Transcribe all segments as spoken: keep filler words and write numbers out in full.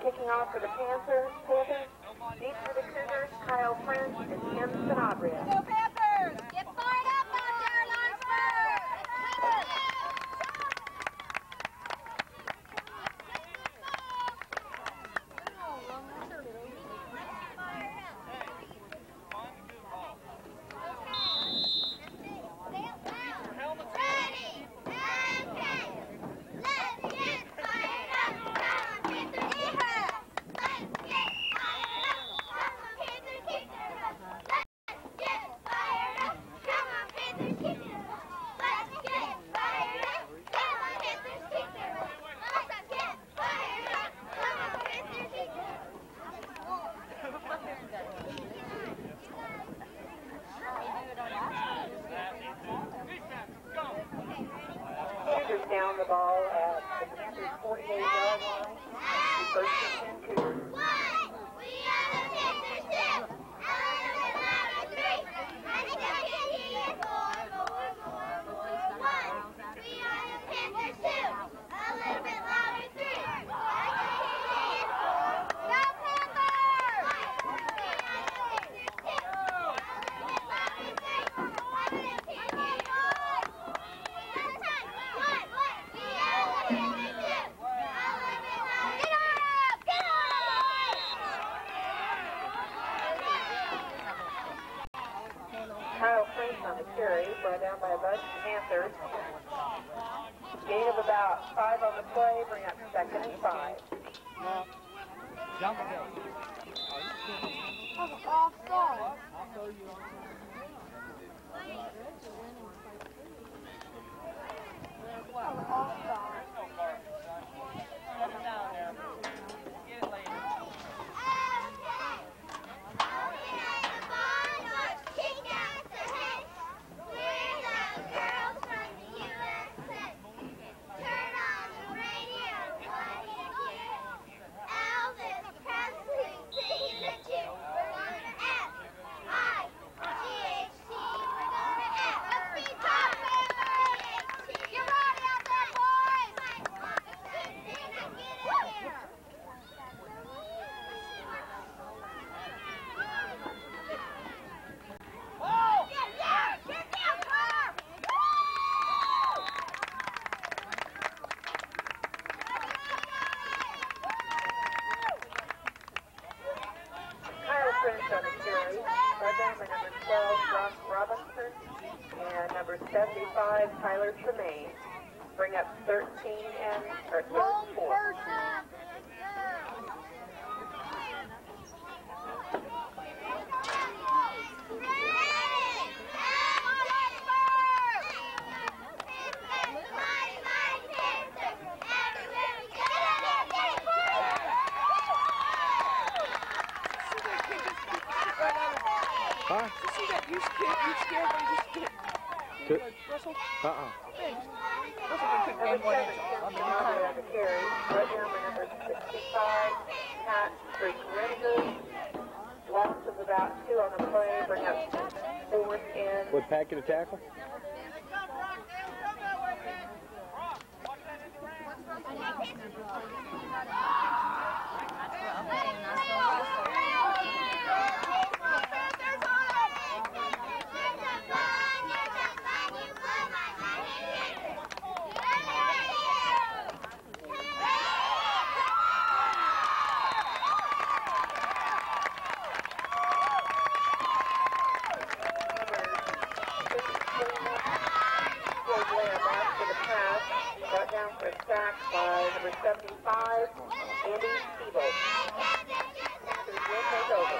Kicking off for the Panthers, Panthers, deep for the Cougars, Kyle Prince and Tim Sanabria. Go Panthers! Get fired up out there, Lawrenceburg! Down the ball at the Panthers forty-eight yard line. First and ten Cougars. Kyle Prince on the carry, brought down by a bunch of Panthers. Gain of about five on the play, bring up second and five. Jump again. Offside. On the carry, brought down by number twelve, Ross Robinson, and number seventy-five, Tyler Tremaine. Bring up thirteen and or third and four. Huh? You see that? You scared? You scared? They just get. Good. Russell? Uh-uh. Hey, Russell gonna pick Number game one seven, inch Tim on the Sanabria on the carry, brought down by number sixty-five, Patrick Renfrew. Loss of about two on the play, bring up fourth and Would Pat get a tackle? down for a sack by number seventy-five, Andy Steeble. Panthers will take over.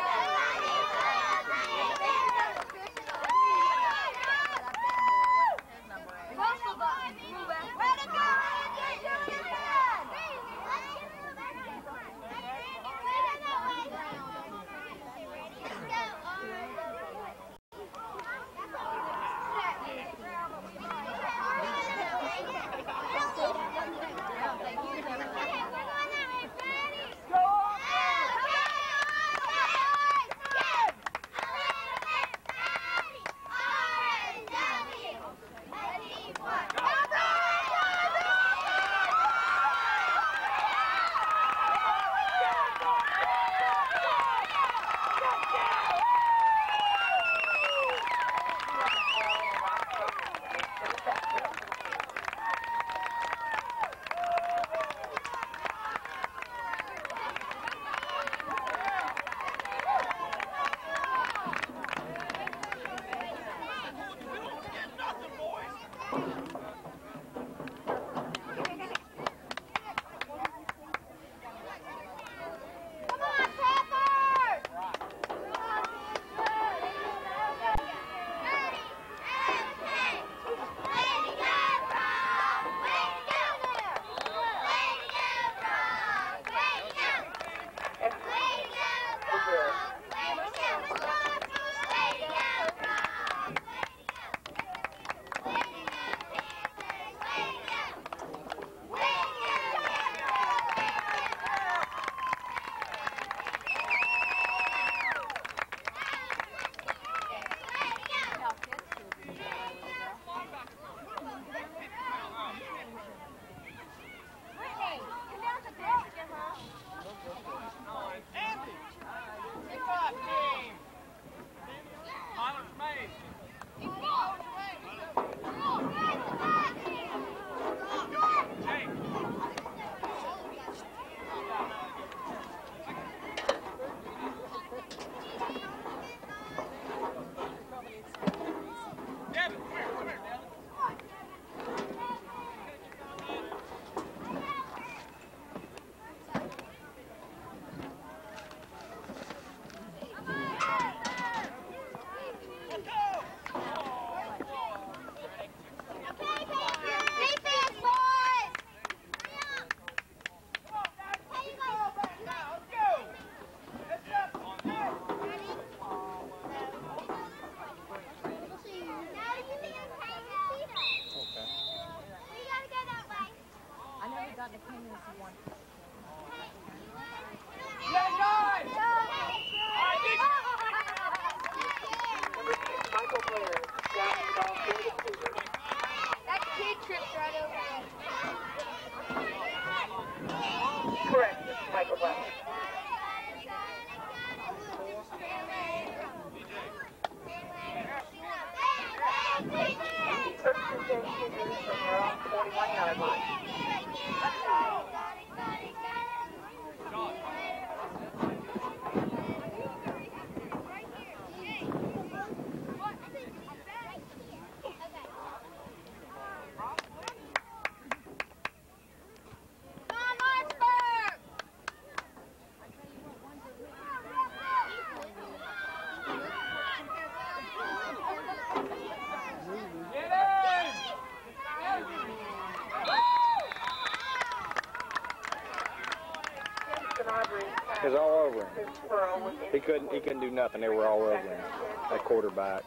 Pearl with He couldn't. He couldn't do nothing. They were all over him. That quarterback.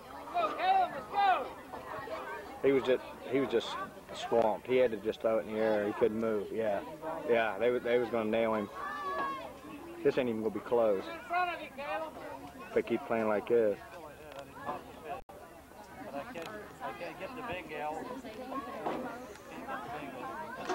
He was just. He was just swamped. He had to just throw it in the air. He couldn't move. Yeah. Yeah. They was. They was going to nail him. This ain't even going to be close. If they keep playing like this. But I can't. I can't get the big gal. Can't get the big one.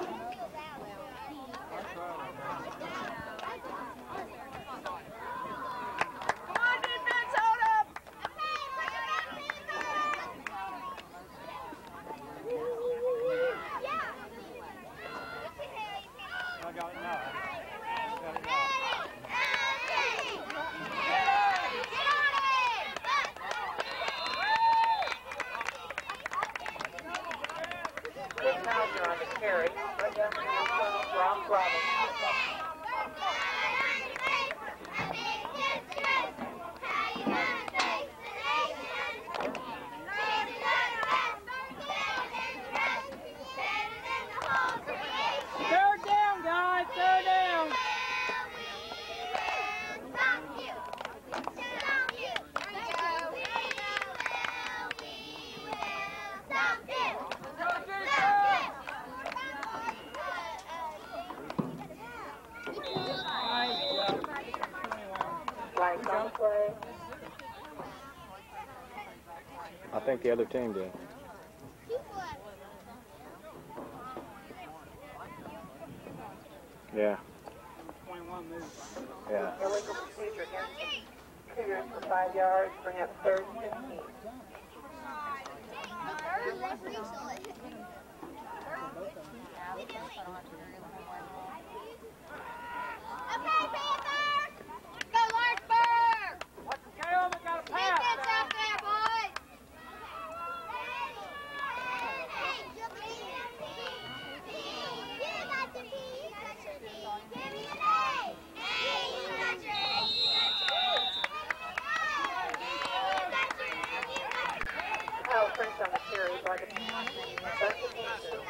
I got it now. Got it now. Chris Mauser on the carry. Right down to the twelve, Ross Robinson. Third down, guys. Third down. Flags on the play. I think the other team did. Yeah. twenty-one moves. Yeah. Illegal procedure against the Cougars for five yards. Bring up third and fifteen. Okay, Panthers! Go Lawrenceburg! Caleb, I got a pass. Defense out there, boys! Kyle French on the carry. Like a bunch of pieces.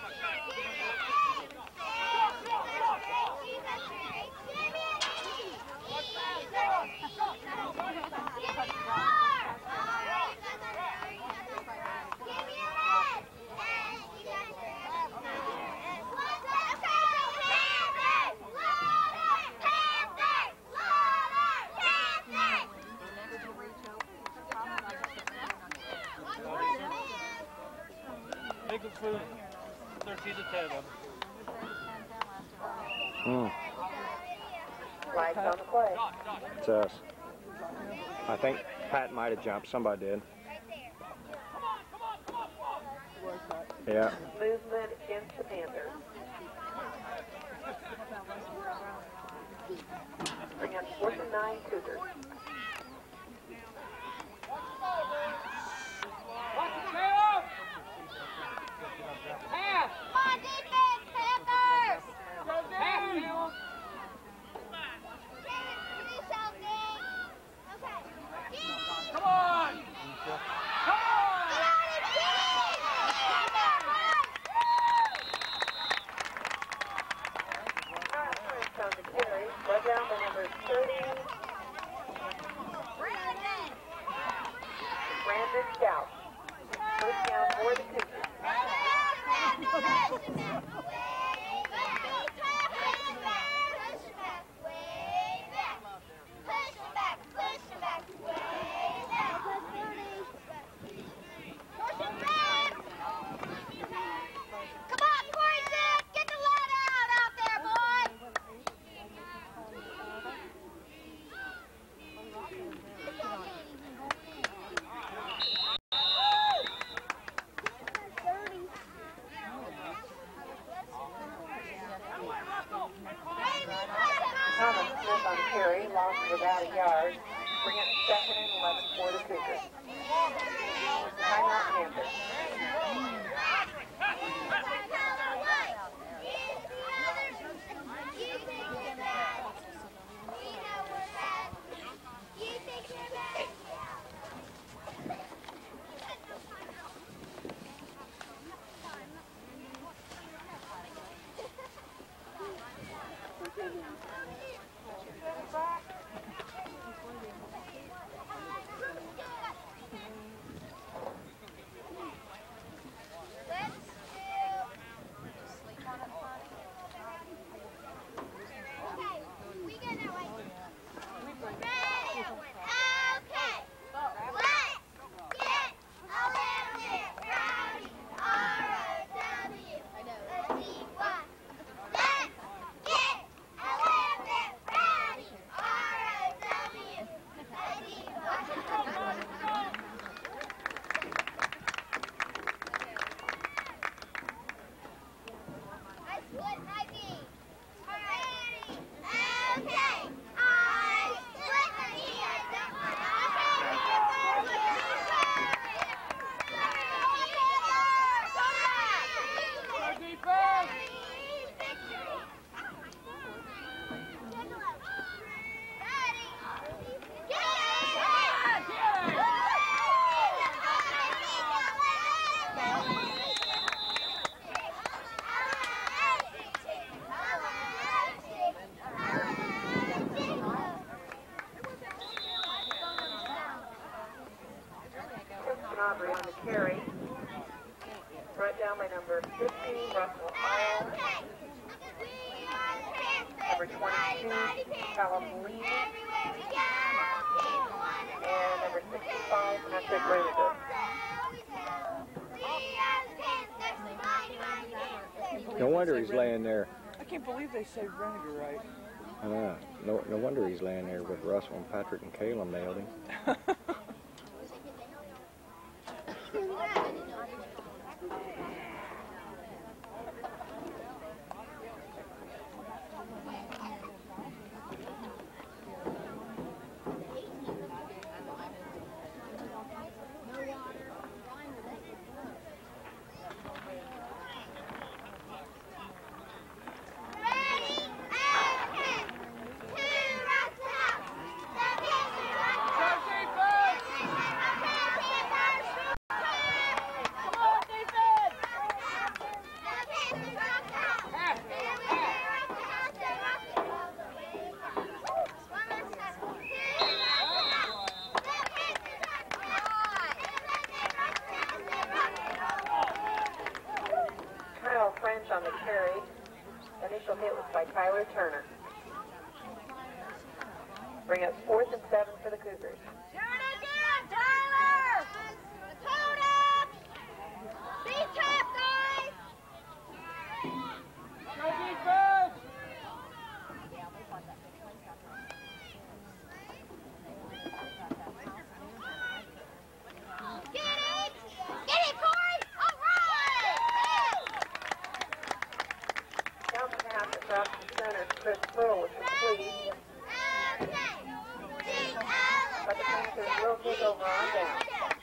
Big food. thirteen to ten. Mm. Flags on the play. It's us. I think Pat might have jumped. Somebody did. Yeah. Movement against the Panthers. Bring up fourth and nine Cougars. Pass. Come on, defense, Panthers! Go down. Caleb. Come on. Come on. Kyle French on the carry. Led down by number thirty. Brandon Scout. First down for the Cougars. Thomas Smith on carry, lost of about a yard. Bring it second and eleven for the Cougars. Timeout Panthers. Aubrey on the carry. Brought down by number fifty, Russell Isle. Number twenty-two, Callum Lee. And number sixty-five, Patrick Rainiger. No wonder he's laying there. I can't believe they say Reniger right. Uh, no, no wonder he's laying there with Russell and Patrick and Caleb nailed him. On the carry. Initial hit was by Tyler Turner. Bring up fourth and seven for the Cougars. Turn again, Tyler! Hold up! Be tough, guys! Go defense! Get it! Get it, Corey! All right! Down the pass across the center, Chris Pearl was complete. But the Panthers will take over on down.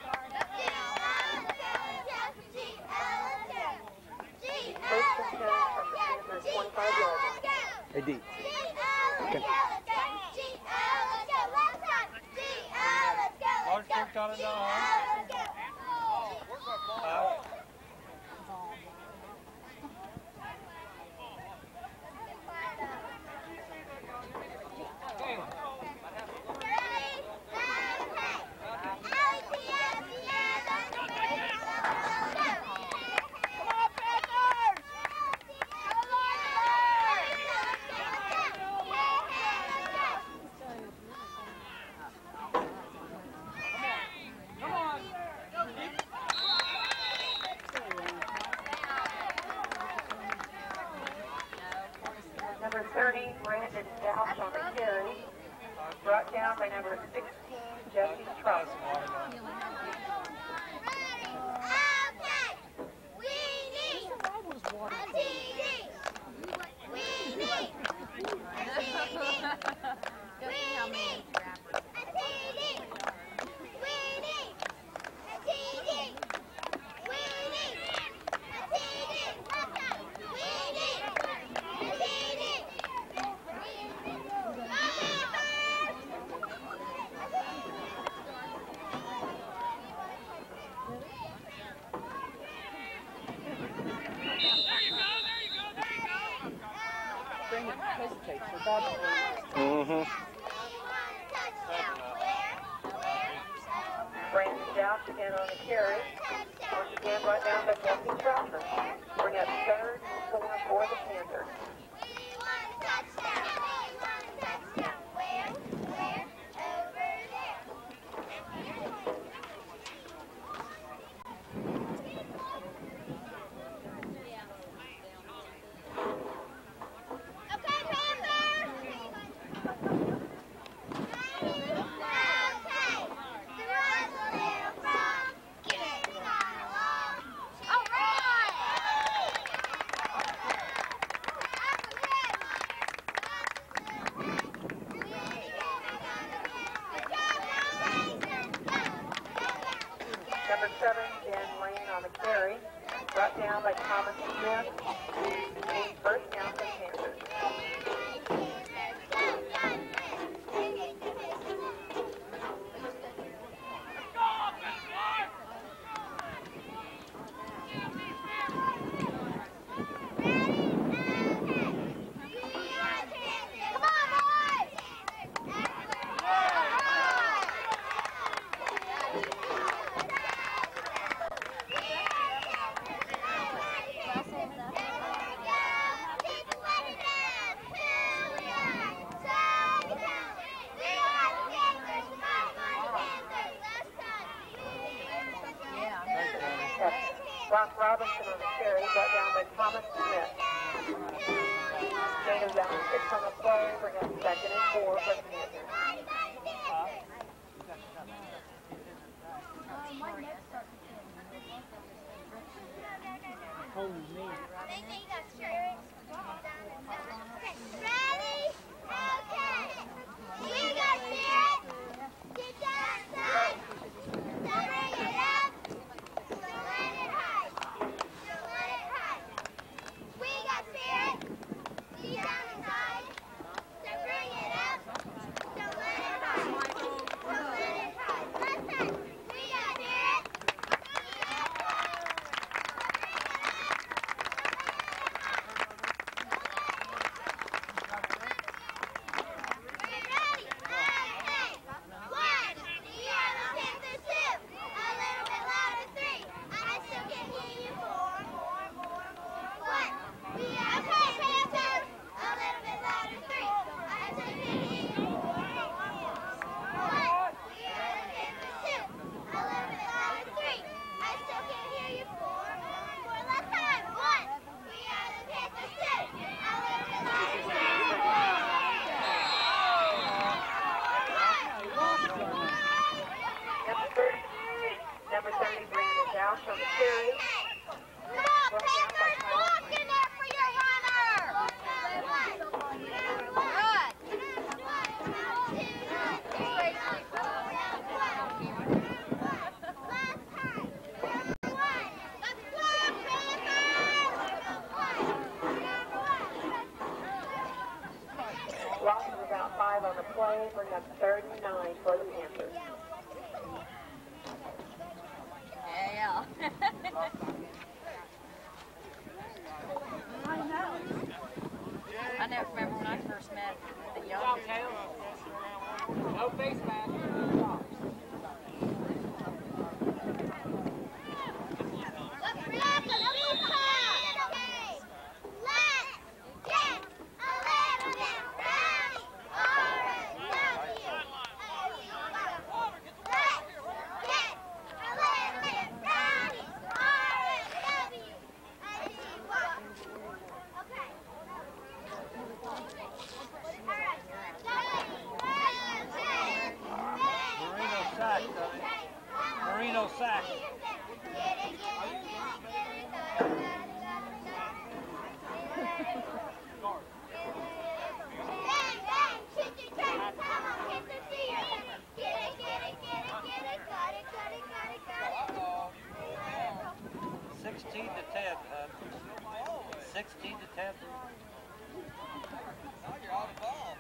First and ten from the Panthers, twenty-five yards. Hey, D. Large kick on it now. Out. Number thirty, Brandon Douch on the carry. Brought down by number sixteen, Jesse Truss. Hesitate for bad. Mm-hmm. Brandon Douch again on the carry. Once again brought down by Jesse Troutman. Bring up third and four for the Panthers. Number seven, Dan Lane on the carry. Brought down by Thomas Smith. Eight first down for the Panthers. Brock Robinson on the carry, brought down by Thomas Smith. Gain of down six on the play, bring up second and four for the Panthers. Holy me. Ready? Okay. You got it. Get down side. Don't bring it up. Don't let it hide. Don't let it hide. We got spirit. Get down inside. Don't bring it up. Don't let it hide. Don't let it hide. Listen. We got spirit. Number thirty, Brandon Downs on the carry. Come on, Panthers, walk in there for your runner. Loss of about five on the play, bring up thirty-nine for the Panthers. Yeah. I know. I never remember when I first met the Good job, youngest. Caleb. No face mask. Marino sack. Sixteen to ten, huh? Sixteen to ten. Now you're out of ball.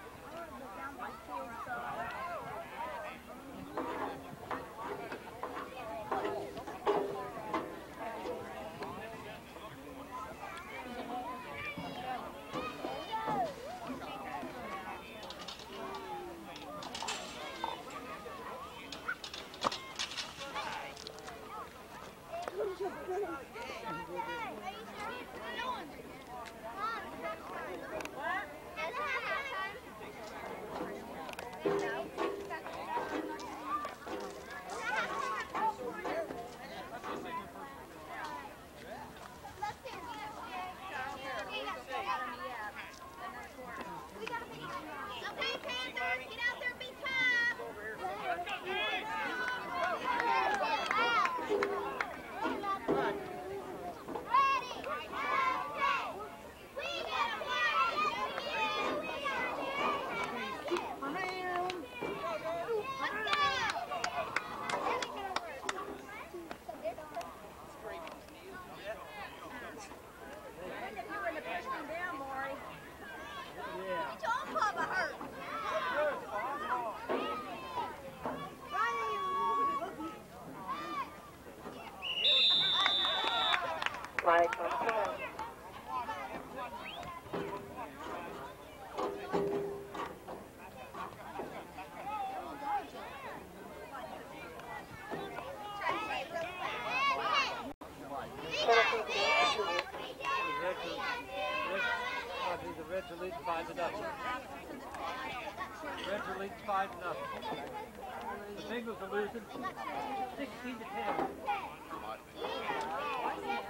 Flag on play. The Reds are leading five to nothing. Reds are leading five to nothing. The Bengals are losing sixteen to ten.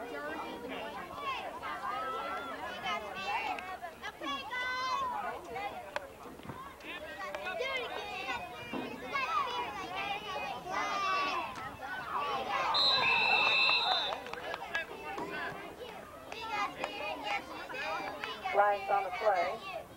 flags on the play.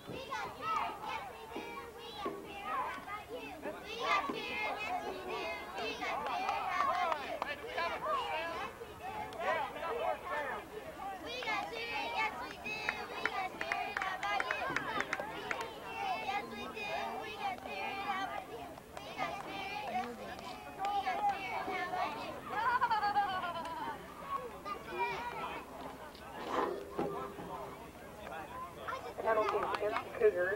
Penalty against the Cougars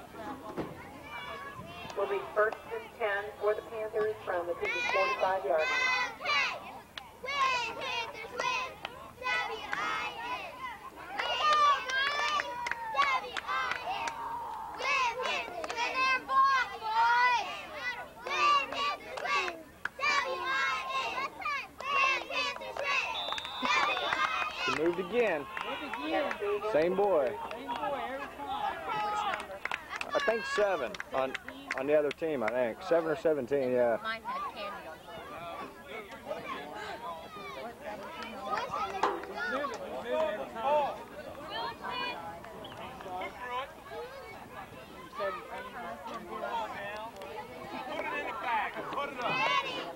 will be first and ten for the Panthers from the Cougars' forty-five yard line. Win, Panthers, win! W I N! W I N! Win, Panthers, win! Their ball, boys! Win, Panthers, win! W I N! Win, Panthers, win! W I N! He moved again. Tennessee against Same boy. Same boy every time. I think seven on on the other team. I think seven or seventeen. Yeah. Mine had candy on Move it, move it every time. Put it in the bag. Put it up.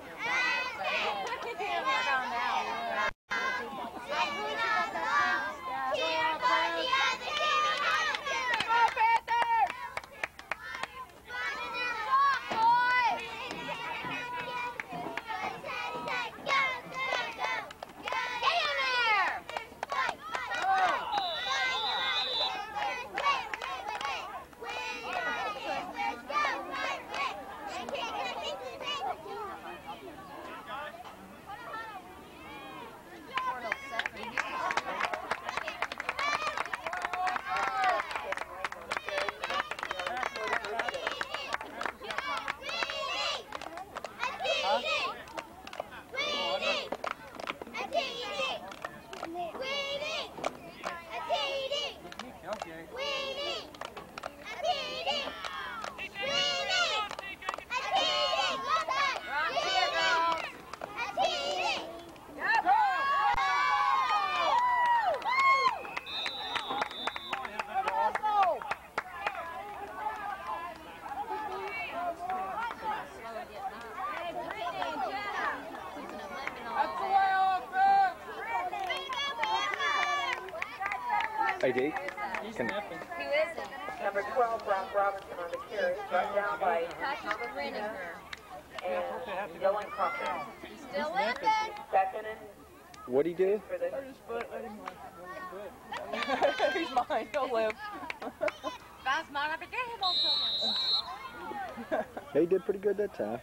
A D. He's Can, snapping. Who is it? number twelve, Brock Robinson on the carry, brought down by Patrick Renninger. and Dylan Crawford. Still living. Second and what'd he do? for the I just put let him live. He's mine. He'll live. That's mine. I began him on something. He did pretty good that time.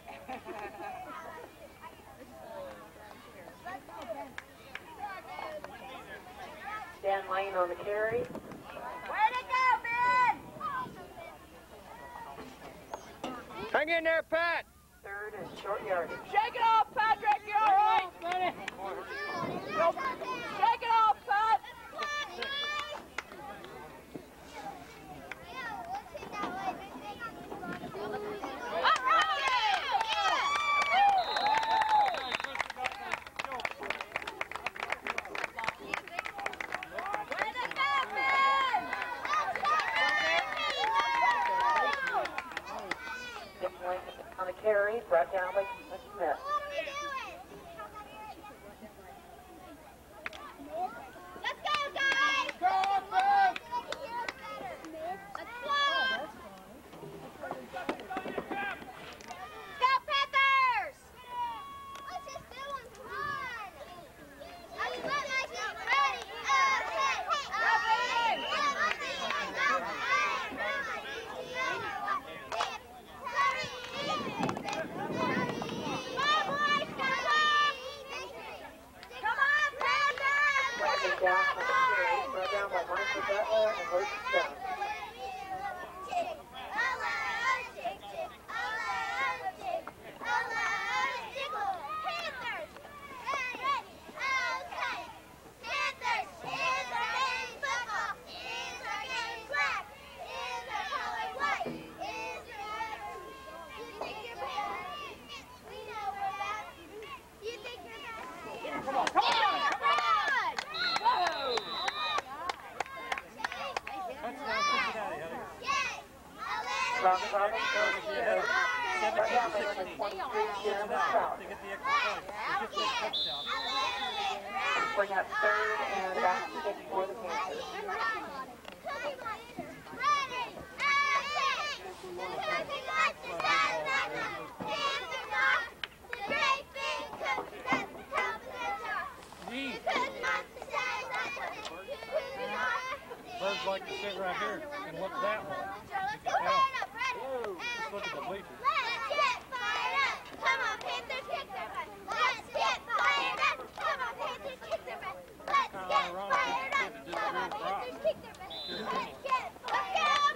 Dan Lane on the carry. Way to go, Ben! Hang in there, Pat. Third and short yardage. Shake it off, Patrick. You all right? Shake it off, Pat. On the carry, brought down by Smith. Let's go, guys! Go, Ben. Let's go! Go, Panthers! Let's just do one. Come on! Let's go, guys. Ready? Okay. Down on the carry, brought down by Michael Butler and Luke Stone. Come on, come on. from Robinson to right down to number twenty-three, Jeremy Trout. Bring up third and back to six for the Panthers. Birds like to sit right here and look that way. Let's get look at the bleachers. Let's get fired up. Come on, Panthers, kick their butt. Let's get fired up. Come on, Panthers, kick their butt. Let's get fired up. Come on, Panthers, kick their butt. Let's get fired up.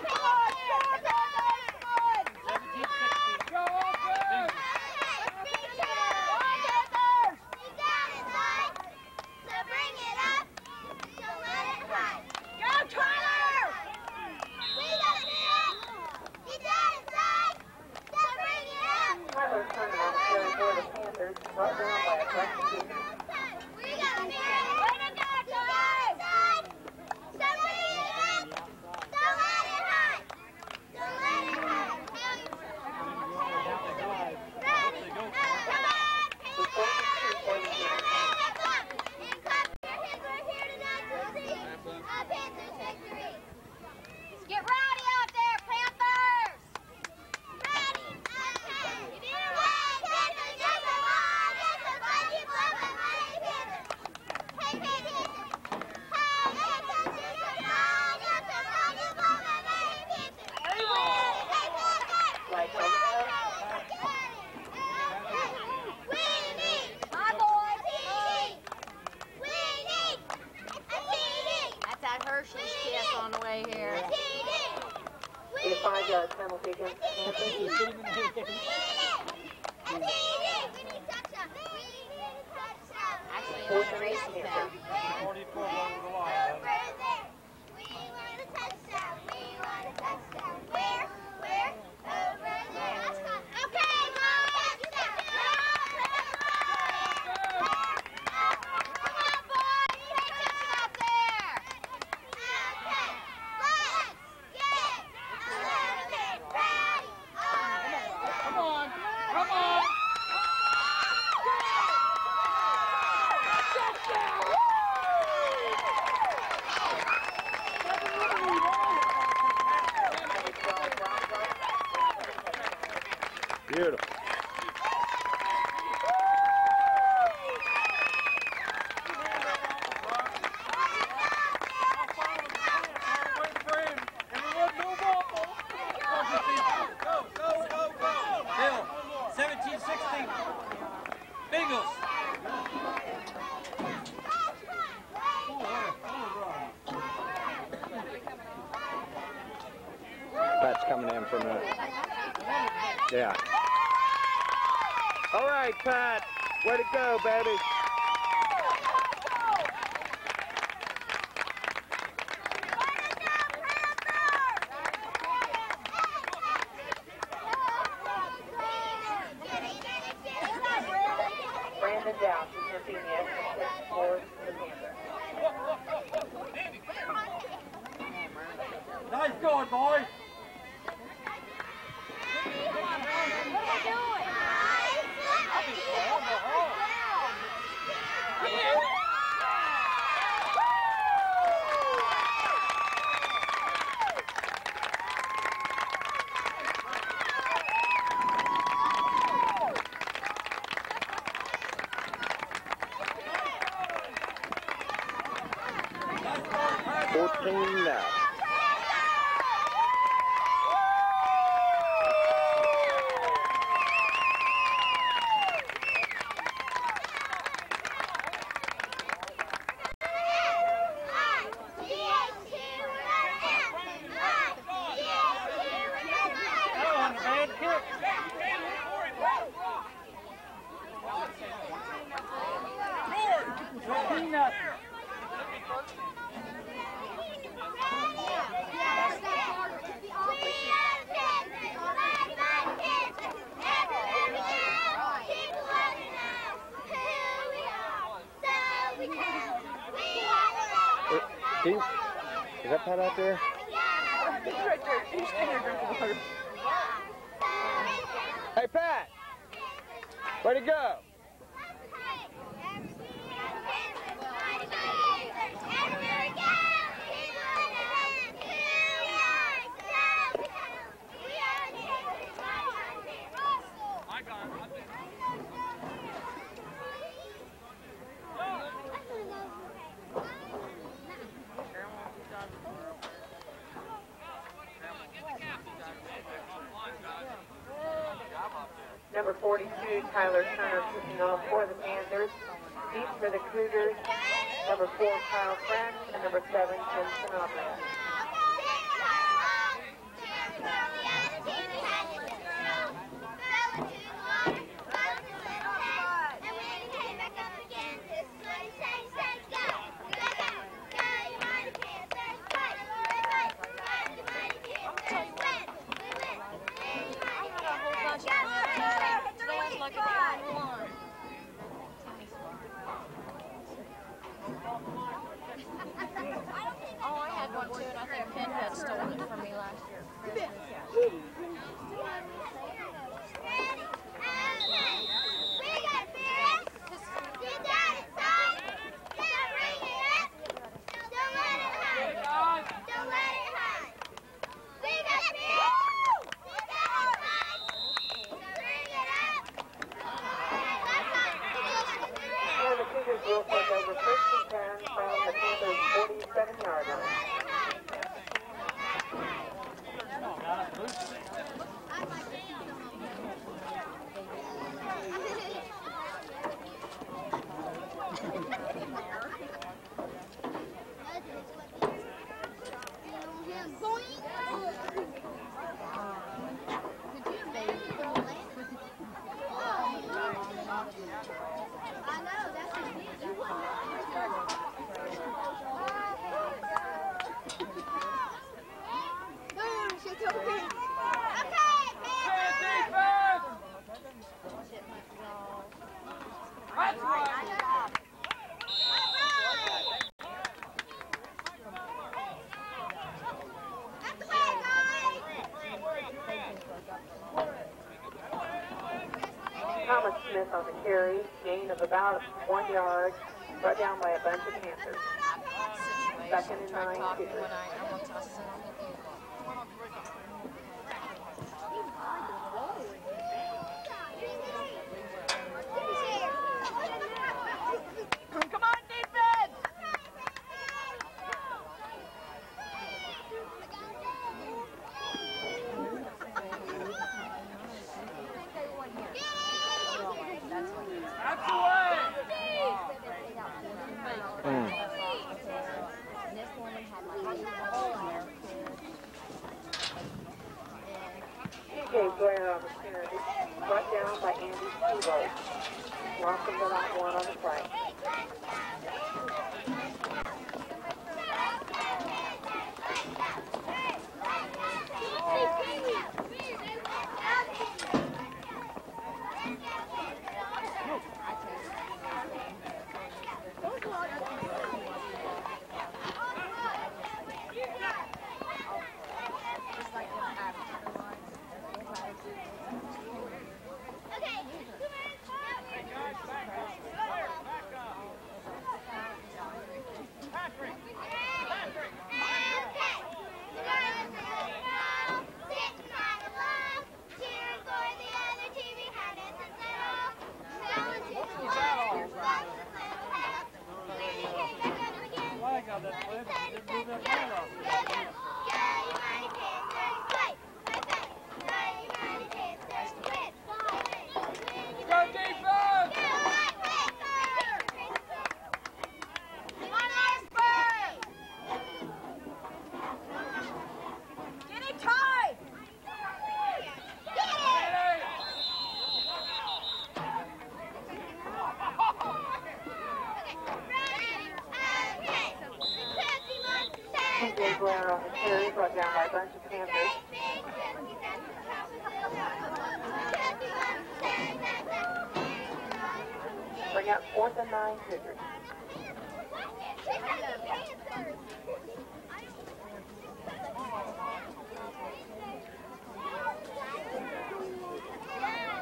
seventeen sixteen. Go, go! Tyler Turner on the carry for the Panthers, brought down by a collective kick. Get rowdy out there, Panthers! Rowdy! Like over That's that Hershey's kiss on the way here. a five-yard penalty against the Panthers. Actually, it was a racing down. forty-four over the line. Come on! Come on! Beautiful. seventeen sixteen. Bengals. Pat's coming in for a minute. Yeah. All right, Pat. Way to go, baby. Brandon Downs is missing the extra six for the Panthers. Nice going, boys. fourteen now. Is that Pat out there? He's right there. He's standing there drinking water. Hey, Pat. Where'd he go? Number forty-two, Tyler Turner, kicking off for the Panthers. Deep for the Cougars. Number four, Kyle French, and number seven, Tim Sinatra. Oh, I had one too, and I think Ken had stolen it from me last year. Will take over first and ten from the Panthers' forty-seven yard line. Thomas Smith on the carry, gain of about one yard, brought down by a bunch of Panthers. Second and nine, Cougars. Come on, defense! That's the way! Mm. T J Blair on the penalty, brought down by Andy Steve. Lost him without one on the play. T J Blair on the carry, brought down by a bunch of Panthers. Bring up fourth and nine, Cougars. Yeah.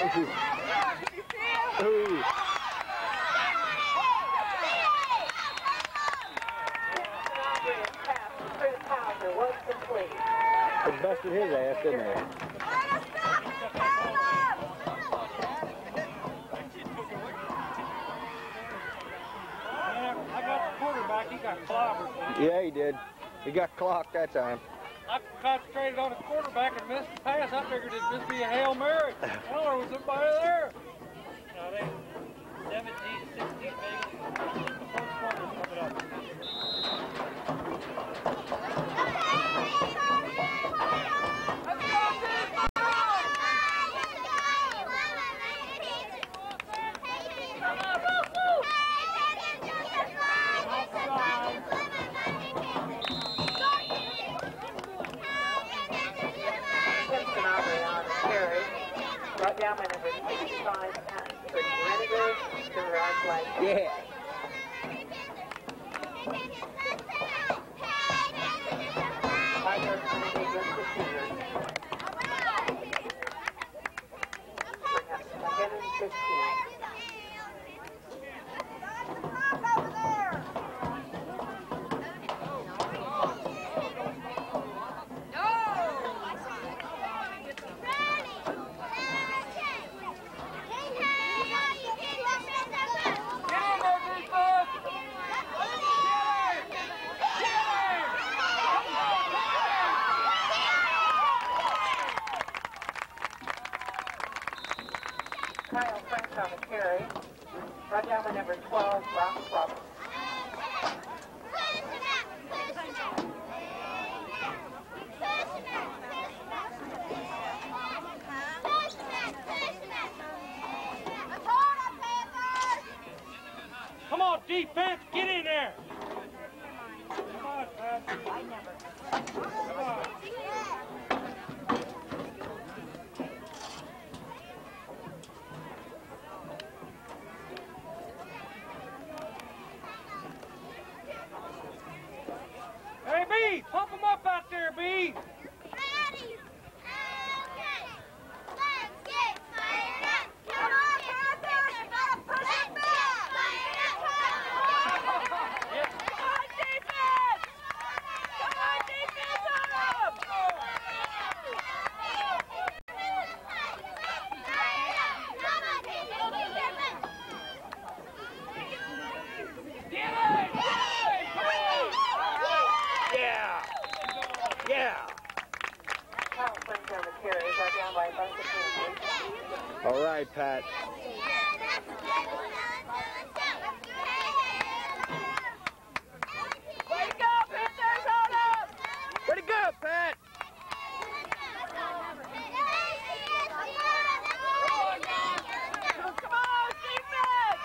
Ooh. Chris Hauser was complete. They busted his ass, didn't they? I got the quarterback, he got clobbered. Yeah, he did. He got clocked that time. I concentrated on the quarterback and missed the pass. I figured it'd just be a Hail Mary. Oh, there was somebody there. No, they seventeen sixteen, baby. The first quarter's coming up. Brought down by number sixty-five, Patrick Renegade, to the right flag. Yeah. Tiger Renegade against the Cougars. Bring up second and fifteen. Kyle French on the carry. Brought down by number twelve, Ross Roberts. Come on, defense, get in there. Come on, Pat. Come on. Hey, B, pump them up out there, B. Ready? Okay. Let's get fired up. Come on, Panthers. You gotta push it back. Fired up. Come on, defense. Come on, defense on them. Fired up. Come on, defense. Get it! Yeah. Yeah. Kyle French on the carry. Brought down by a bunch of Cougars. All right, Pat. Way to go, Panthers, hold up! Way to go, Pat. Come on, defense!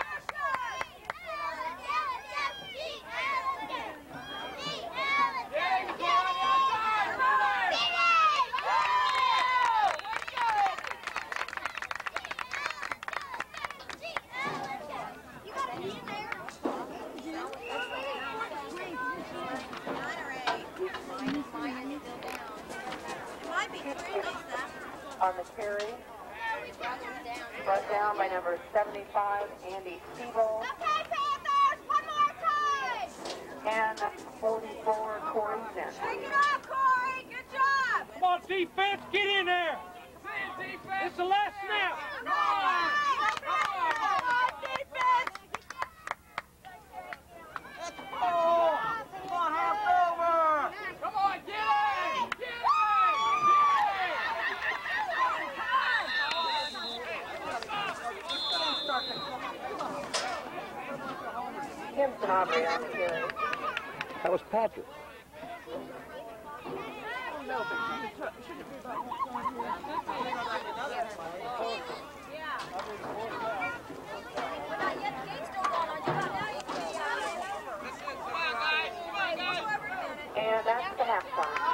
On the carry. Brought down by number seventy-five, Andy Siebel. Okay, Panthers, one more time! And forty-four, Corey Zinn. Take it off, Corey! Good job! Come on, defense, get in there. It's the last snap. Come on, defense! Oh, come on, half over. Come on, get it. Get it. Kim Aubrey on the carry. That was Patrick. And that's the halftime.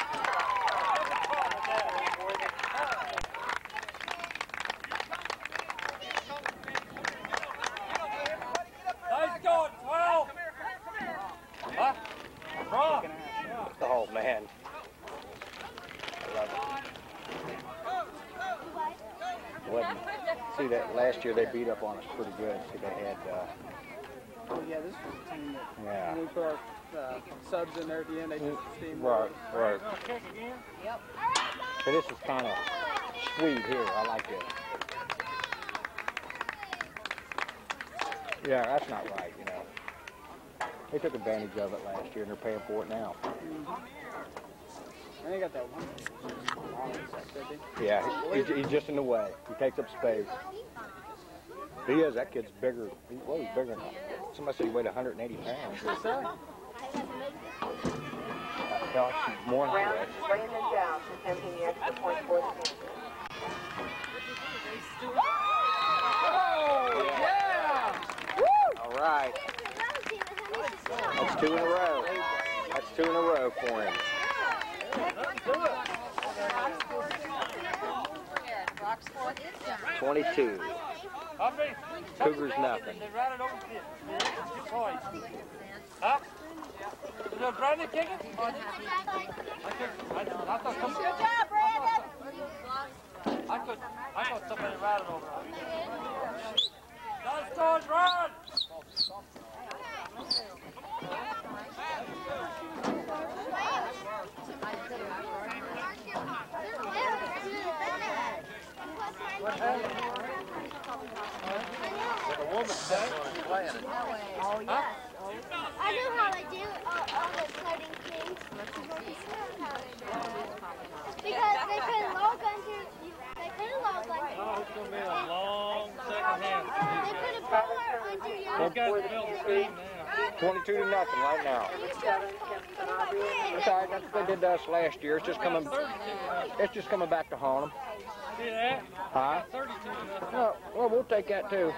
Nice going, twelve. Huh? Wrong. Oh, man. I love it. What See that last year they beat up on us pretty good. See they had. Uh, Oh yeah, this was a team that Yeah. when we put our uh, subs in there at the end, they just steam. right, right. Gonna kick again? Yep. So this is kind of sweet here. I like it. Yeah, that's not right, you know. They took advantage of it last year and they're paying for it now. Mm-hmm. And they got that one. Yeah, he, he's, he's just in the way. He takes up space. He is. That kid's bigger. He, well, he's bigger than somebody said he weighed one hundred eighty pounds. What's that? Uh, no, she's more than Round, that. Brandon Downs attempting the extra point for the Panthers. Oh yeah! All right. That's two in a row. That's two in a row for him. twenty-two. I'll be. Cougars nothing. They ran it over to the two points. Huh? Is there Brandon kicking? I think- I- I thought somebody. Good job, Brandon! I thought, I thought somebody ran it over. Let's go, run! Oh, yes. I know how they do it, all, all the coding things. Because they put a log under, they put a log under, Oh, it's gonna be a long second half. they put a pillar under your, We've got to build the team now. twenty-two to nothing right now. That's all right. That's what they did to us last year. It's just coming. It's just coming back to haunt them. See that? Huh? thirty-two to nothing. Well, well, we'll take that too.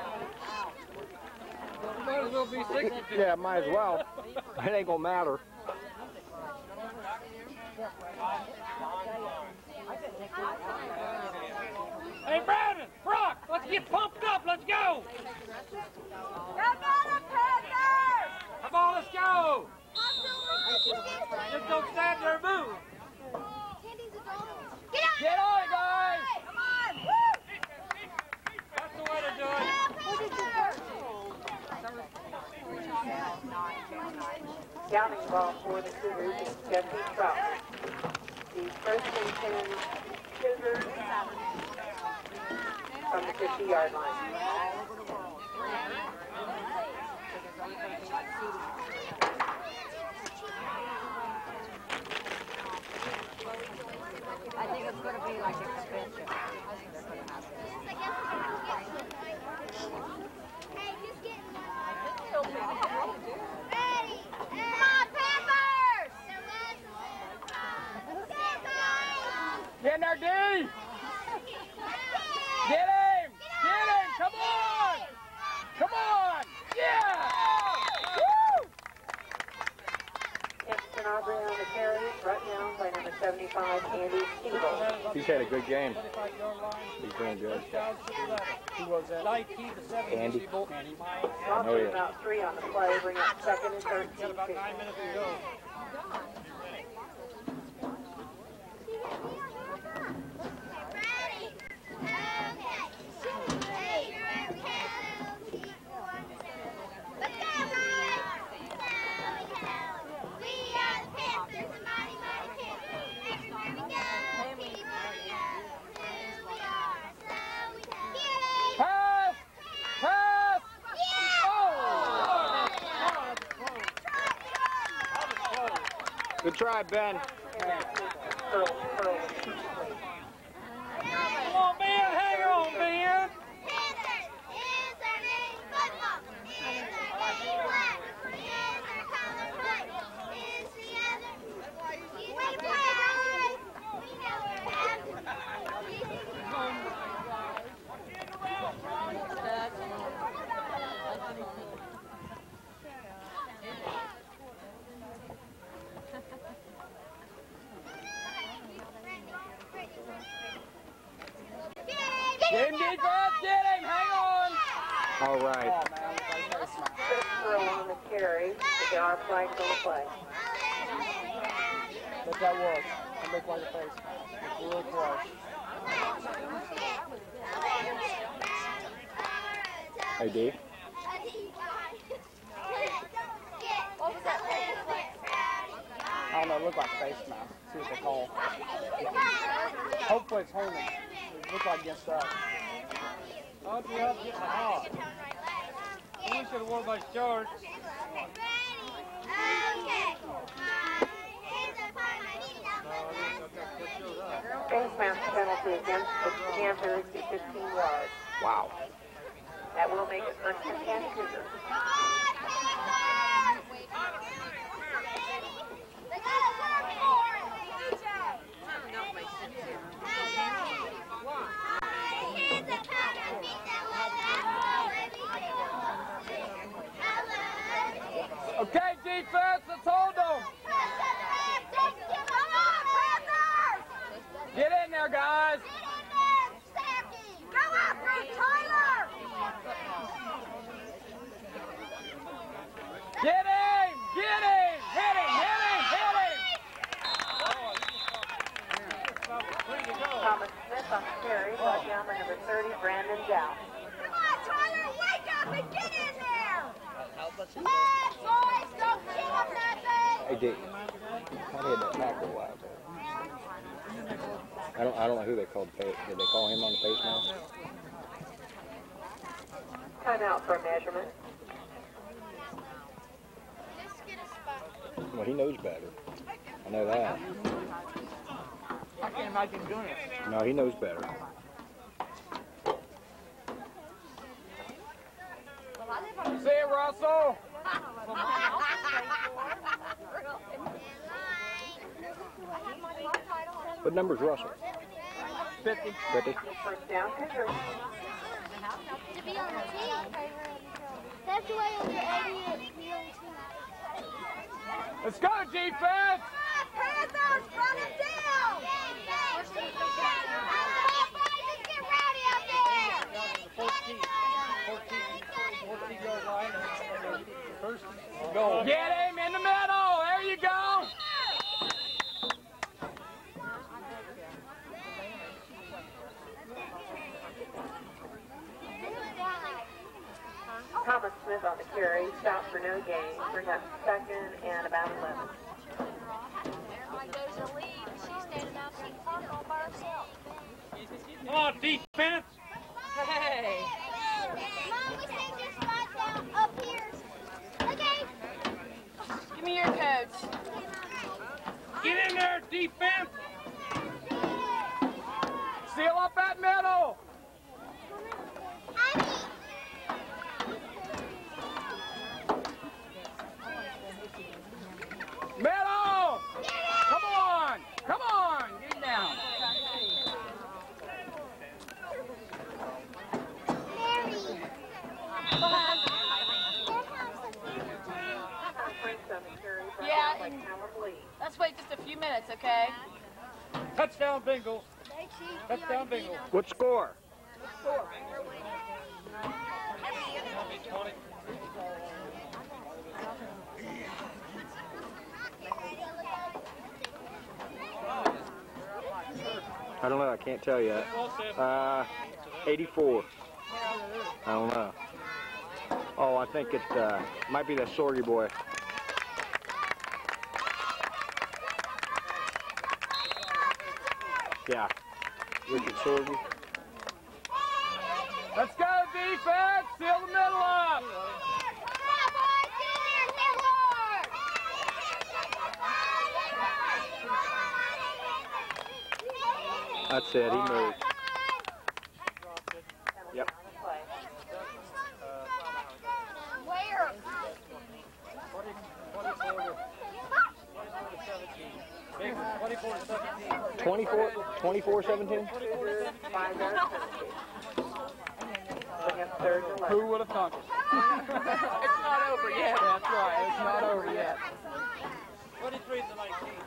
Might as well be sixty-two. Yeah, might as well. It ain't gonna matter. Hey, Brandon, Brock, let's get pumped up. Let's go. Come on, let's go. Just don't stand there and move. Get on it, guys! Come on! Woo! That's the way to do it. Downing ball for the Cougars is Jesse Trout. The first and ten Cougars from the fifty-yard line. I think it's going to be like a convention. I think they're going to have Hey, just get ready. Come on, Panthers! Get in there, D! Get him! Get him! Come on! Come on! Yeah! Woo! Kingston Aubrey on the carry, brought down by number seventy-five, Andy Stiebel. He's had a good game. He's doing good. Who was that? Andy. Lost Oh, yeah. about three on the play, bring up second and thirteen. Got about nine minutes to go. Pass! Pass! Good try, Ben. Earl, Earl. Come on, Ben. Hang on, Ben. Get him, defense! Get him! Hang on! All right. Chris Earl on the carry, but there are flags on the play. What that was? It looked like a face mask. It's real close. Hey, D. What was that? I don't know, it looked like a face mask. See what they call. Hopefully it's holding. It looked like against us. I'll be up getting the hog. We should have worn my shorts. Face mask penalty against the Panthers to fifteen yards. Wow. That will make it first and ten Cougars. Okay, defense, let's hold them. Get in there, guys. Go after him, Tyler! Get him! Get him! Hit him! Hit him! Hit him! Thomas Smith on the carry, brought down by number thirty, Brandon Dow. Come on, Tyler, wake up and get in there! Come on, boys, don't give up that Hey, D. I had that tackle a while ago. I don't, I don't know who they called the face. Did they call him on the face mask? Time out for a measurement. Just get a spot. Well, he knows better. I know that. I can't imagine doing it. No, he knows better. See it, Russell? What number's Russell? fifty. fifty? First down, Cougars. To be on the team, they have to wait on your eighty to be on the team. Let's go, defense! Panthers, run it down! Get ready up there! fourteen, fourteen, fourteen yard line. First Go. Get him in the middle! There you go! Thomas Smith on the carry, stop for no gain, bring up second and about eleven. There's a lead. She's standing out in the park all by herself. Come on, defense. Hey! Mom, we say just right down up here. Okay? Give me your coach. Get in there, defense. Seal up that middle! Ivy! Middle! Come on! Come on! Get down! Prince on the carry, brought Yeah, down by and- Callum Lee. Let's wait just a few minutes, okay? Touchdown, Bengals. Touchdown, Bengals. What score? I don't know. I can't tell yet. Uh, eighty-four. I don't know. Oh, I think it uh, might be that Sorgy boy. Yeah, Richard Sorgy. Let's go, defense! Seal the middle up! That's it. He moved. Yep. Where? twenty-four to seventeen. twenty-four, twenty-four seventeen? Five yards. Bring up third and eleven. Who would have thunk it? It's not over yet. That's right, it's not over yet. twenty-three to nineteen.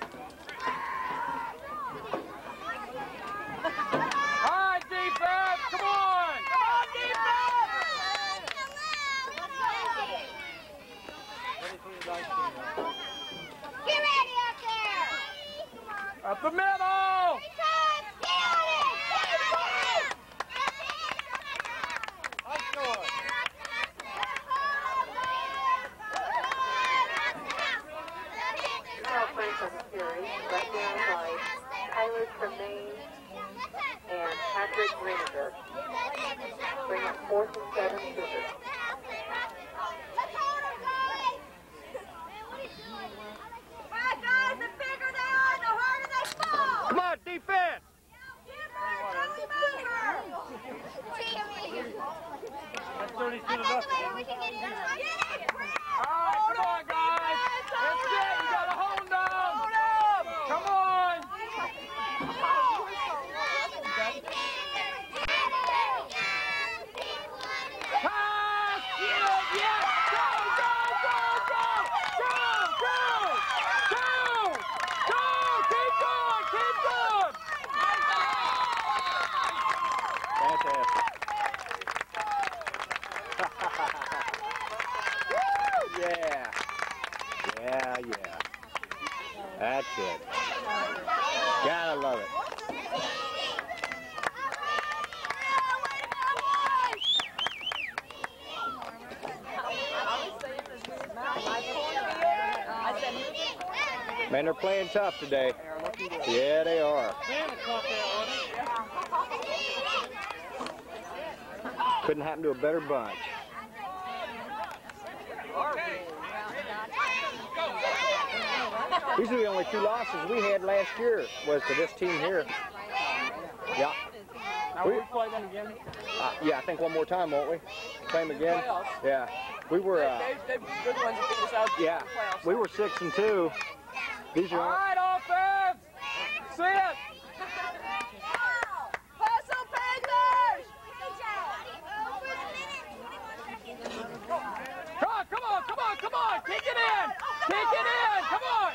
All right, defense, come on! Come on, defense! twenty-three to nineteen. Get ready up there! Up the middle! Nice going. Now Frank on the carry, right down by Tyler Tremaine and Patrick Greniger. Bring up fourth and seven Cougars. Come on, defense! That's thirty-two to nothing. Alright, come on, guys. That's it. You gotta hold them. Come on. Pass. Yes, yes. Go, go, go, go. Go, go. Go. Go. Keep going. Keep going. Fantastic. Yeah. Yeah, yeah. That's it. Gotta love it. Man, they're playing tough today. Yeah, they are. Man, it caught that one. Couldn't happen to a better bunch. These are the only two losses we had last year, was to this team here. Yeah. Now we play them again. Uh, yeah, I think one more time, won't we? Play them again? Yeah. We were, uh, They, they, they're the ones that beat us out. yeah, we were six and two. These All are, right, offense. Sit. Come on, come on, come on, come on. Kick it in. Kick it in. Come on.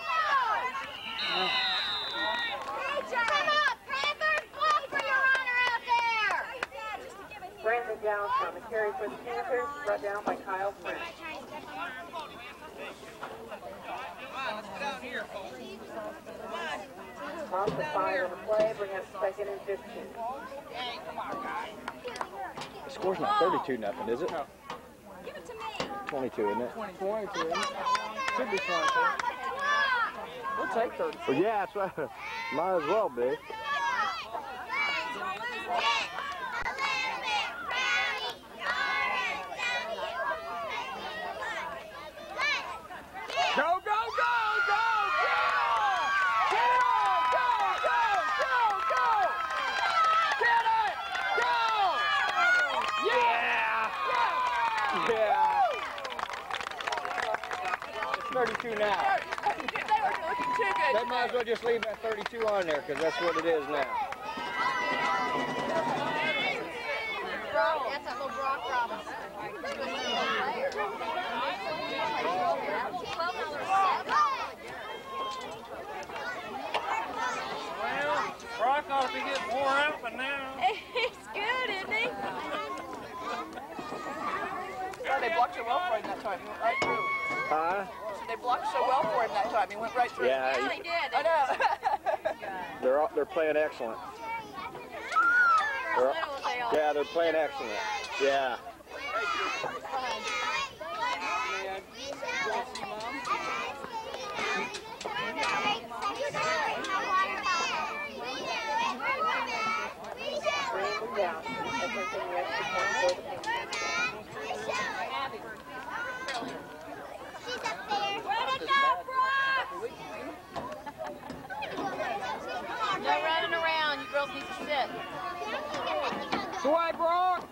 Brandon Downs on the carry for the Panthers, brought down by Kyle French. Off the five on the play, bring up second and fifteen. the score's not thirty-two nothing, is it? No. twenty-two, isn't it? twenty-two. Should be twenty-two. We'll take thirty. Well, yeah, that's right. Might as well be. Go, go, go, go, get on! Get on! Go, go, go, go! Get it! Go! Yeah! Yeah. It's thirty-two now. They were looking too good. They might as well just leave that thirty-two on there, because that's what it is now. That's that little Brock Robinson. Well, Brock ought to be getting more out by now. He's good, isn't he? Oh, they blocked so well for him that time. He went right through. Huh? They blocked so well for him that time. He went right through. Yeah, Yeah, he did. I know. they're all- they're playing excellent. They're, Little as they are. yeah, they're playing excellent. Yeah. Brandon Downs, attempting the extra point for the Panthers. No running around. You girls need to sit. It's away, Brock.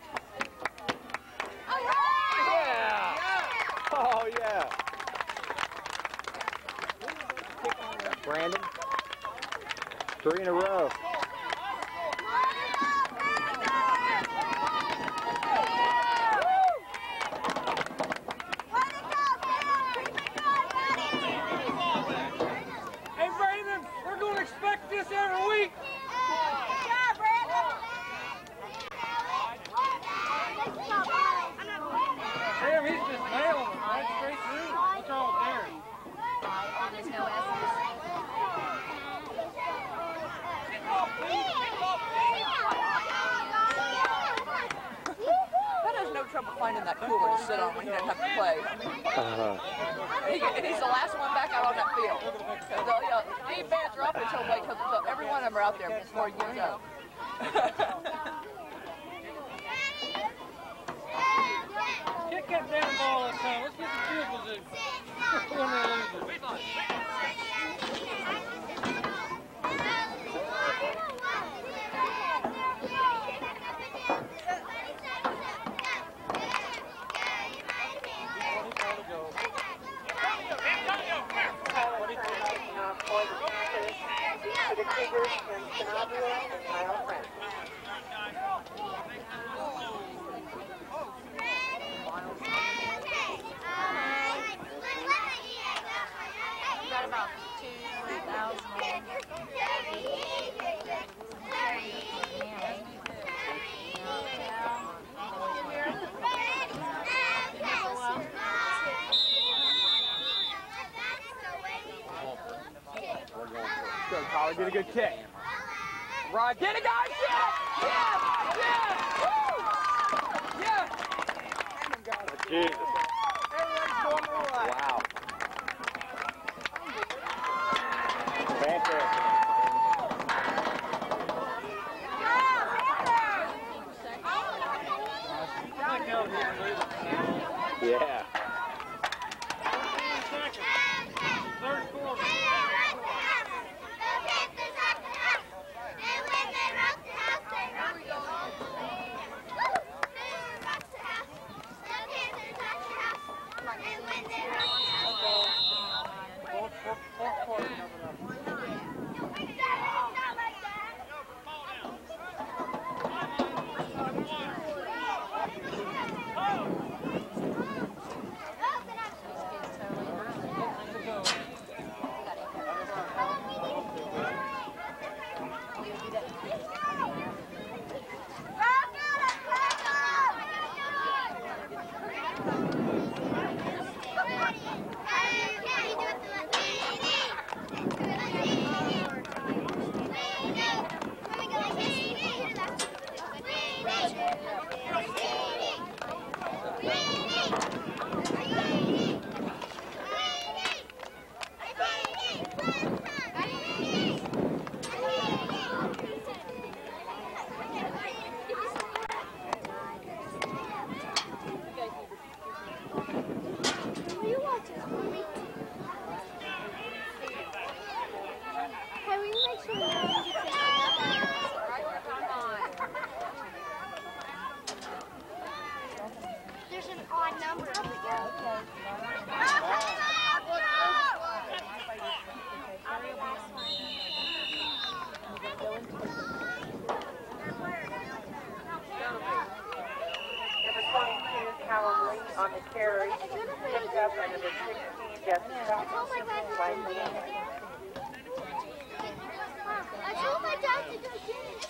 Yeah. Oh, yeah. Brandon. Three in a row. Hey, Brandon, we're going to expect this every week. Damn, he's just nailing them right straight through. What's wrong with Darren? There's no S's. on that cooler to sit on when he didn't have to play. I mean, Uh-huh. and, he, and he's the last one back out on that field. So they'll, you know, the fans are up until wait till, till every one of them are out there before he gets out. Kick that damn ball this time. Let's get the field position. When they lose it. For the Cougars and Sanabria and Kyle Friend. We've got about two thousand. Go, Tyler, get a good kick. Right, get it, guys! Yes! Yes! Yes! Woo! Yes! Jesus. Everybody's going to the right. Wow. Fantastic. Yeah. Third quarter. Fourth, fourth, fourth quarter coming up. There's an odd number. Callum Lee on the carry, picked up by number sixteen, Justin Johnson, by Leanne. I told my dad to go get it.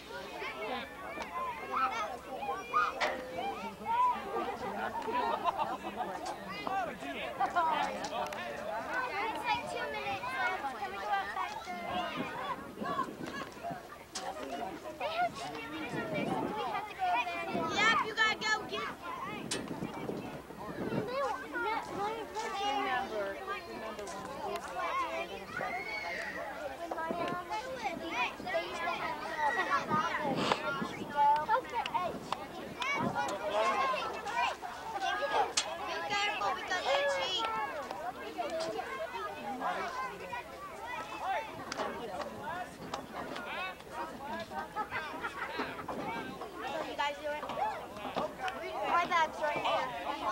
It's like two minutes left. Can we go out back there? They have cheerleaders up there, so do we have to go over there? Yep, you gotta go get it. They won't- no, no, remember, remember when we used to when my mom they used to have be careful because they cheat. What you guys doing? My bag's right here.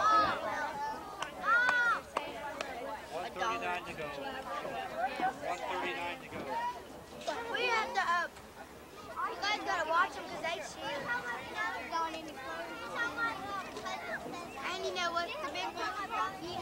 one thirty-nine to go. one thirty-nine to go. We have to, uh, you guys gotta watch them because they cheat. Going in the and you know what? The big one, you,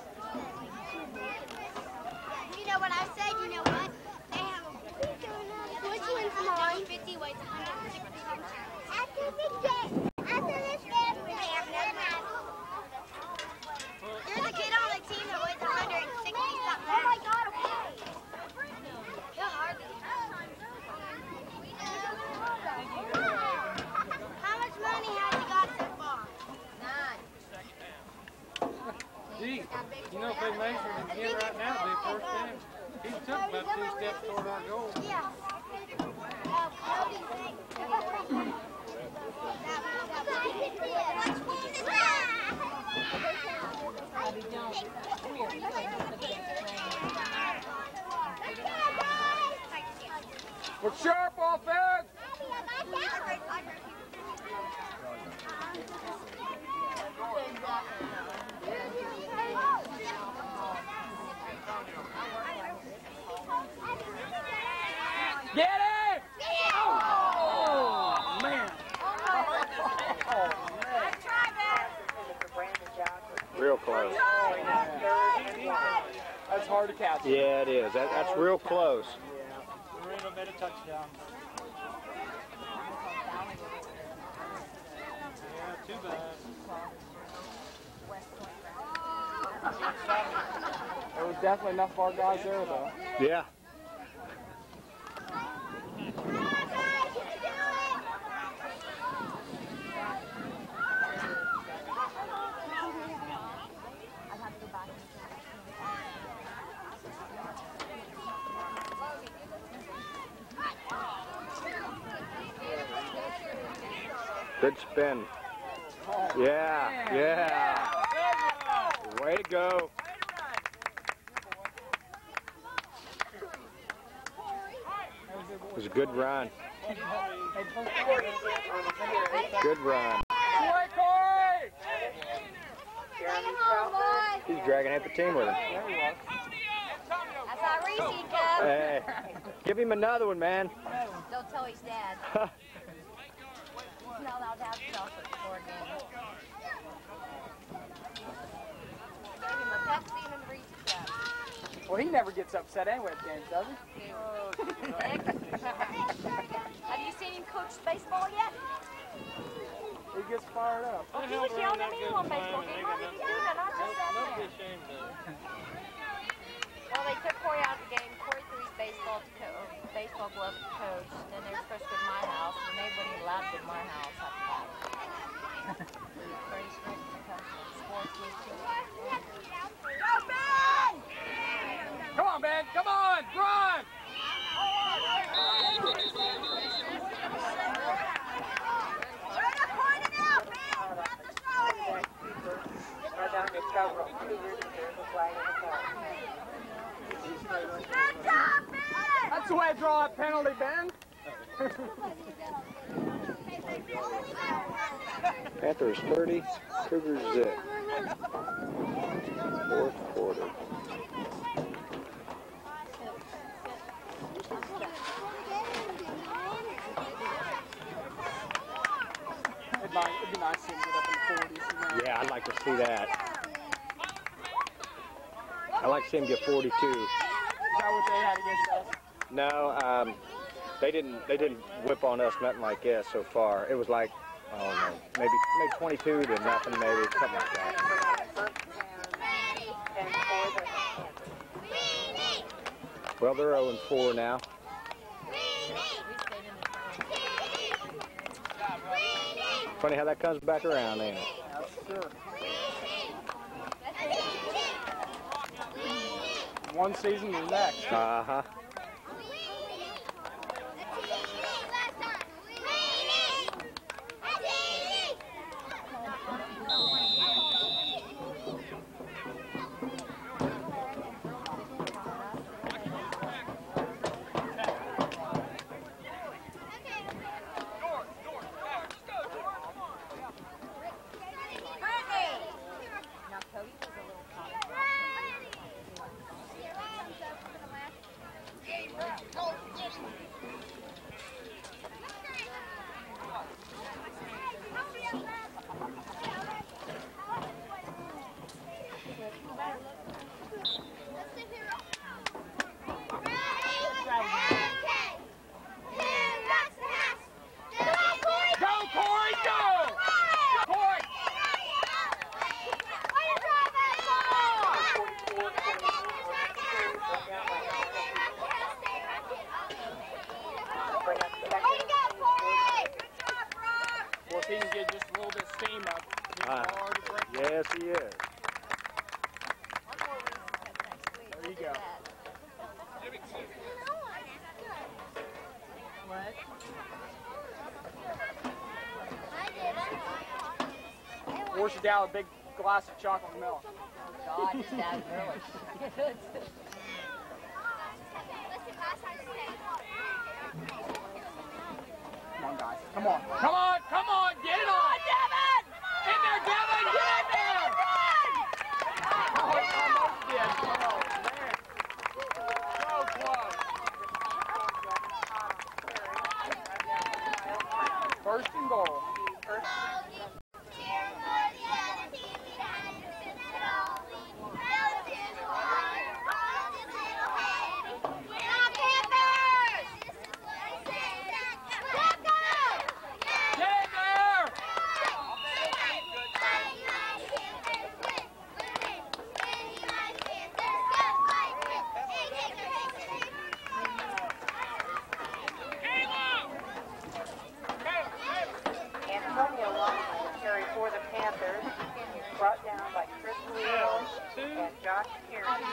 you know what I said? You know what? They have a which one's mine? fifty weighs one hundred sixty pounds. After this game, after this game, we have no There's a kid on the team that weighs one hundred sixty something. Oh my God, okay. He'll hardly. How much money has he got so far? None. Get sharp, offense! Get it! Oh, man. Real close. That's hard to catch. Yeah, it is. That, that's real close. Marino made a touchdown. Yeah, too bad. There was definitely enough of our guys there, though. Yeah. Good spin. Yeah, yeah. Way to go. It was a good run. Good run. He's dragging half the team with him. That's how Reese goes. Hey, give him another one, man. Don't tell his dad. He's not allowed to have chocolate before a game. Gave him a Pepsi and a Reese's cup. Well, he never gets upset anyway at games, does he? Have you seen him coach baseball yet? He gets fired up. Oh, he was yelling at me on baseball game. Why did you do that? I just sat there. Well, they took Corey out of the game. Corey threw his baseball to co baseball glove to coach, and then they were supposed to go to my house, and nobody allowed to go to my house after that. Very strict when it comes to sports with children. Go, Ben! Come on, Ben! Come on! Run! That's the way I draw a penalty, Ben. Panthers thirty, Cougars zip. Fourth quarter. It'd, nice, it'd be nice to see him get up in the forties. You know? Yeah, I'd like to see that. I'd like to see him get forty-two. Is that what they had against us? No, um, they didn't. They didn't whip on us nothing like this so far. It was like, oh no, maybe maybe twenty-two to nothing, maybe something like that. Well, they're oh and four now. Funny how that comes back around, ain't it? That's sure. One season to the next. Uh huh. He can get just a little bit of steam up. Uh, yes, he is. There you go. What? Force you down a big glass of chocolate milk. Oh, God, his dad's really good. Come on, come on, come on, get it on! Devin! In there, Devin, get in there! Oh, it's almost did. Oh, man. So close. First and goal. Antonio Long will carry for the Panthers, brought down by Chris Leo and Josh Kearney.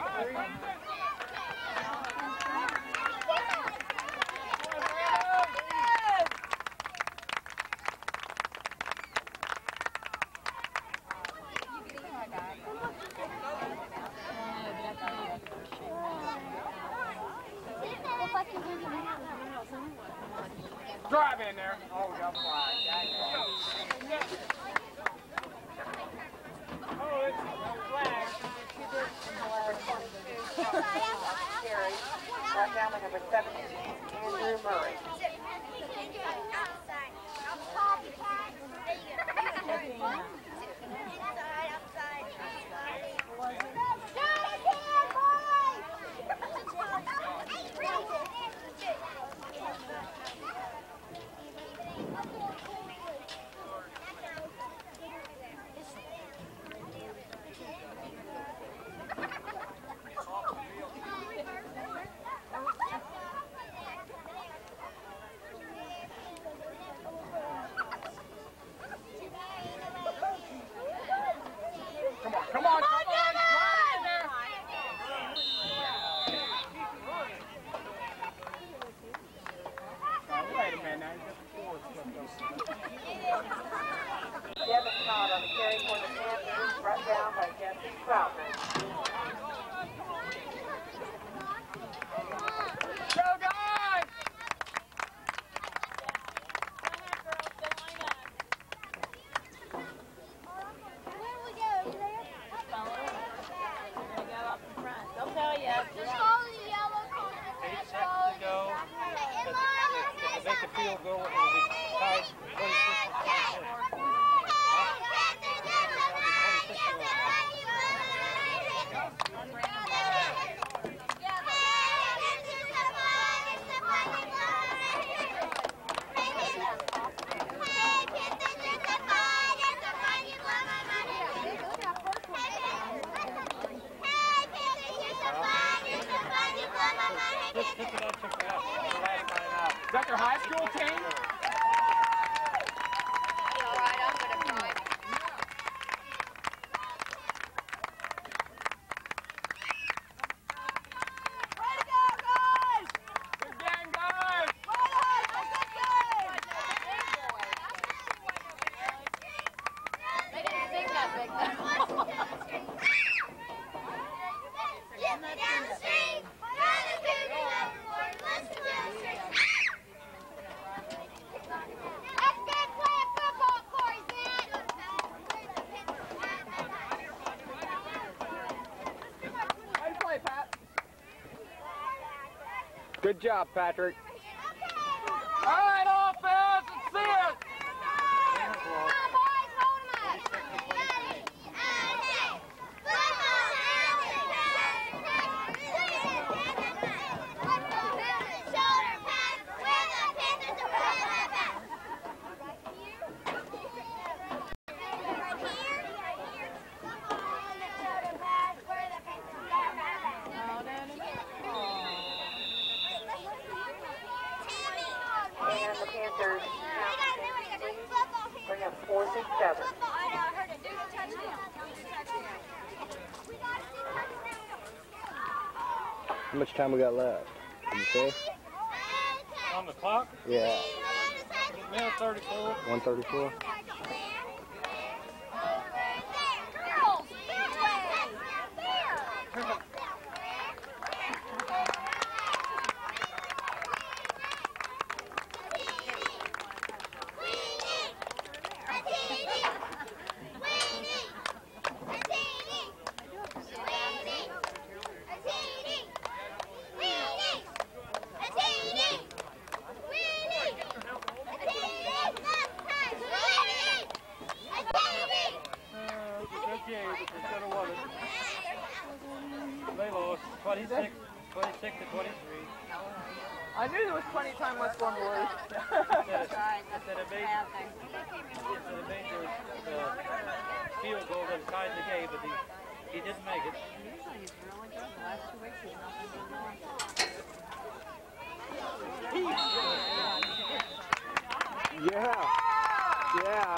Drive in there. Oh, we got flag. Oh, it's a flag. Carry, brought down by number seventeen, Andrew Murray. Come on, come on, come on. Drive in there. Oh, wait a minute. Now you got the fourth. Devin Todd on the carry for the Panthers, brought down by Jesse Crowder. Go, guys! They'll tell you. Just follow the yellow corner. Eight seconds to go. If they make the field goal, it will be tied twenty-six to Just pick it up, pick it up. The last line out. Is that their high school team? All right, I'm gonna try. Way to go, guys! Good game, guys! They didn't sing that big though. Good job, Patrick. All right, offense, let's see it! And the Panthers bring up fourth and seven. How much time we got left? Can you say? On the clock, Yeah. minute thirty-four. one thirty-four. twenty-six, twenty-six to twenty-three. I knew there was plenty of time left for him to lose. That's right. That's a major, it's a major uh, field goal that tied the game, but he, he didn't make it. Usually he's really good. The last two weeks he's not been doing well. Yeah. Yeah.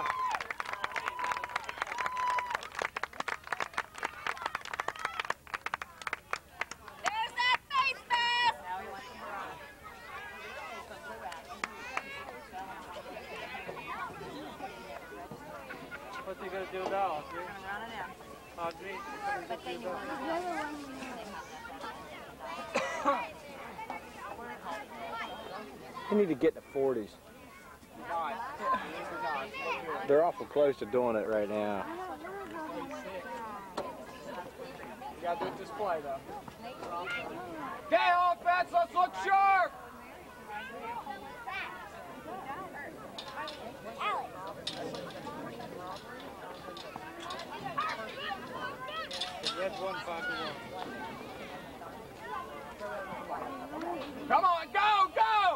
There's that face mask! Now he went to Morocco. What's he going to do now, Audrey? We're gonna run it in. Audrey, what's he going to do now? You need to get in the forties. They're awful close to doing it right now. You got a good display, though. Okay, offense, let's look sharp! The Reds won five to one. Come on, go, go!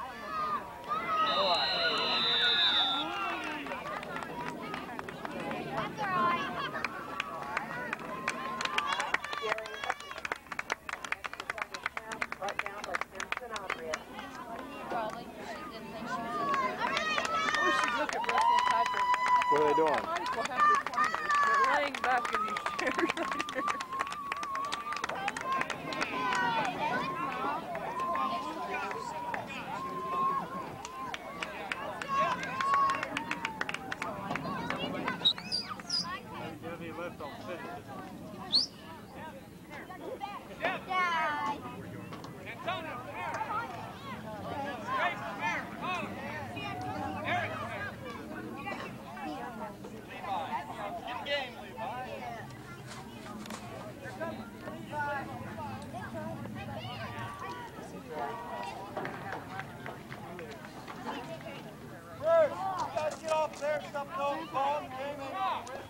Right down by Simpson Andrea. Probably. She didn't think she was I wish you'd look at Russell Patrick. What are they doing? Might as well have recliners. They're laying back in these chairs right here. Heavy lift on fifty. Get off there, stop throwing ball, game in.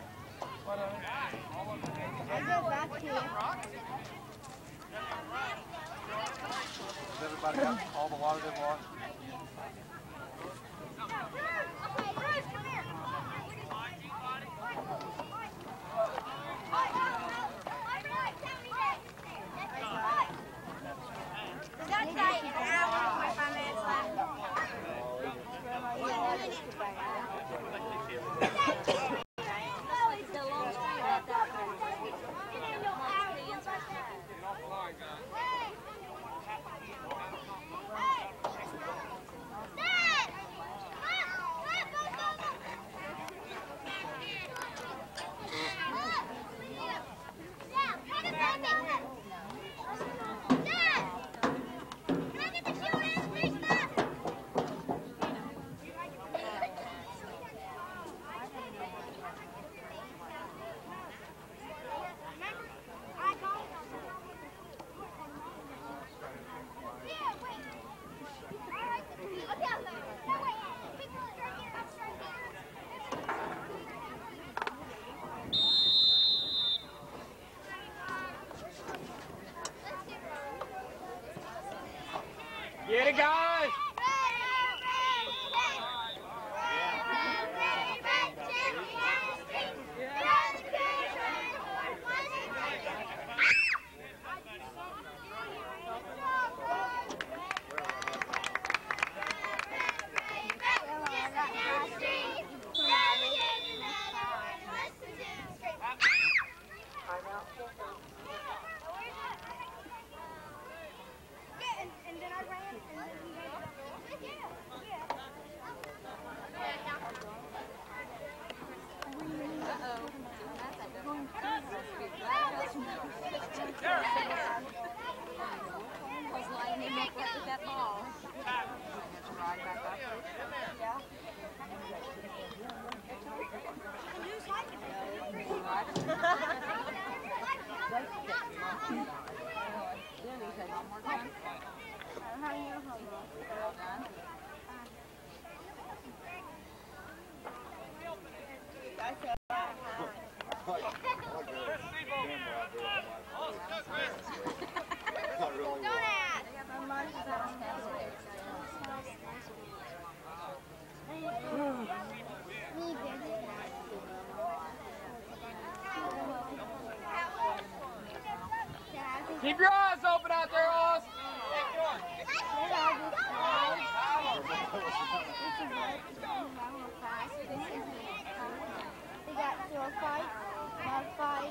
Has everybody got all the water they want? That's right. An hour and twenty-five minutes left. Keep your eyes open out there, Oz. We got sword fight, mud fight.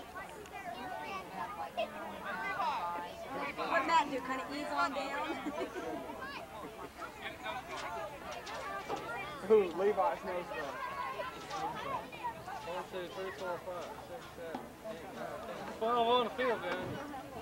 What Matt do? Kind of ease on down? Ooh, Levi's nose gun. One, two, three, four, five, six, seven, eight, nine, ten. Twelve on the field, man.